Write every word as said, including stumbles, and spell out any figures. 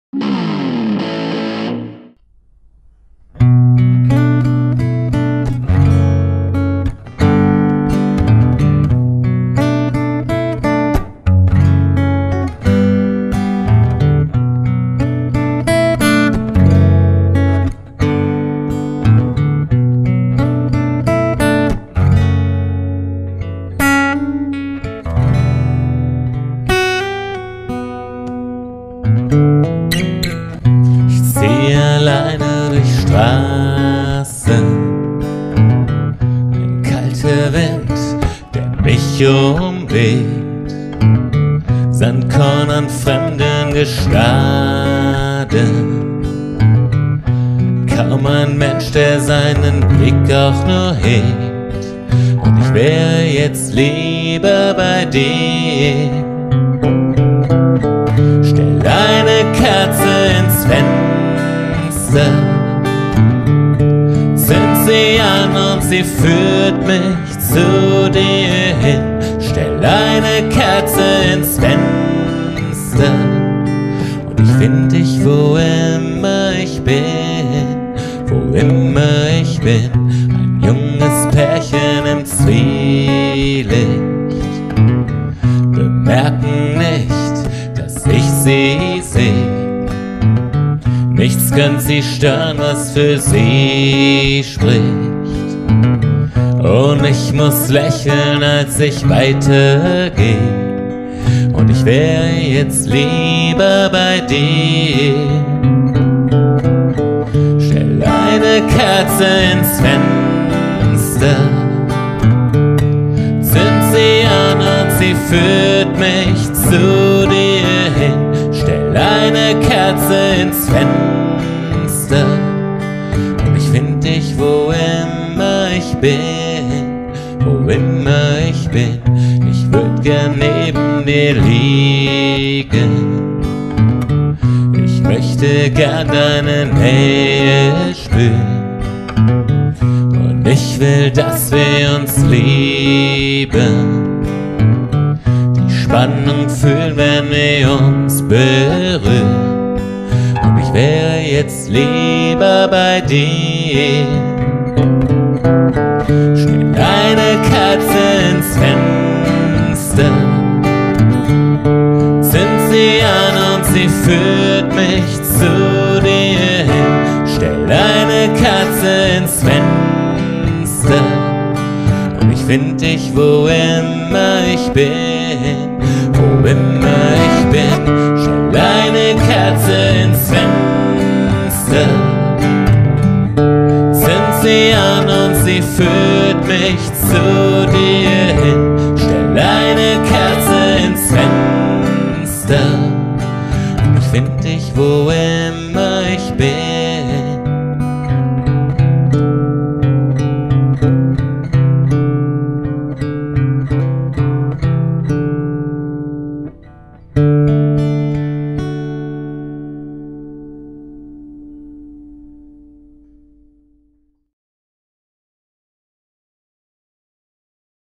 Ich ziehe alleine durch Straßen, ein kalter Wind, der mich umweht, Sandkorn an fremden Gestaden, kaum ein Mensch, der seinen Blick auch nur hebt, und ich wäre jetzt lieber bei dir. Stell eine Kerze ins Fenster, zünd sie an und sie führt mich zu dir hin. Stell eine Kerze ins Fenster und ich find dich, wo immer ich bin, wo immer ich bin. Ein junges Pärchen im Zwielicht, bemerken nicht, dass ich sie seh. Nichts kann sie stören, was für sie spricht. Und ich muss lächeln, als ich weitergeh. Und ich wär jetzt lieber bei dir. Stell eine Kerze ins Fenster, zünd sie an und sie führt mich zu dir hin. Stell eine Kerze ins Fenster und ich find dich, wo immer ich bin, wo immer ich bin. Ich würd gern neben dir liegen, ich möchte gern deine Nähe spüren, und ich will, dass wir uns lieben, die Spannung fühlen, wenn wir uns berühren. Und ich wäre jetzt lieber bei dir. Stell eine Kerze ins Fenster, zünd sie an und sie führt mich zu dir hin. Stell eine Kerze ins Fenster und ich find dich, wo immer ich bin, wo immer ich bin. Stell eine Kerze ins Fenster, zünd sie an und sie führt mich zu dir hin. Stell eine Kerze ins Fenster und ich find dich, wo immer